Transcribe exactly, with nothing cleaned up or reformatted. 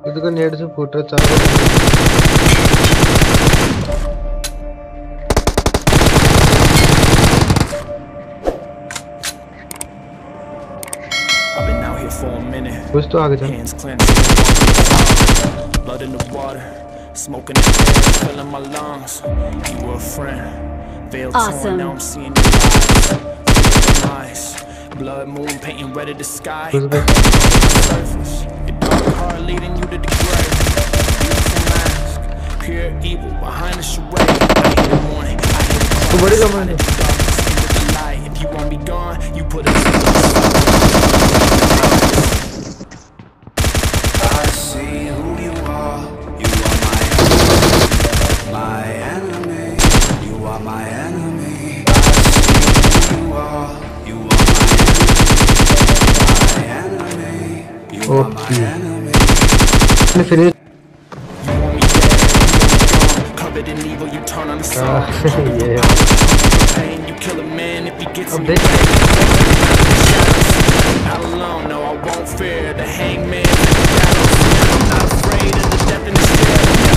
इधर नेट से फूट रहा चारों कुछ तो आगे चल blood in the water, smoking the air, filling my lungs. You were a friend, veil torn, now I'm seeing your eyes, feeling eyes, blood moon painting red of the sky. Surface, your dark heart leading you to the grave. Beautiful mask, pure evil behind the charade. I hear the morning, I hear the cries, I hear the darkness into the light. If you want me gone, you put it in the I see who you are. You are my enemy. My enemy. You are my enemy. I see who you are. You are my enemy. You are my enemy. finish. You want me dead, covered in evil, you turn on the sun. Yeah. Pain, you kill a man if he gets in your way. Not alone, no, I won't fear the hangman. I'm not afraid of the death and the stare.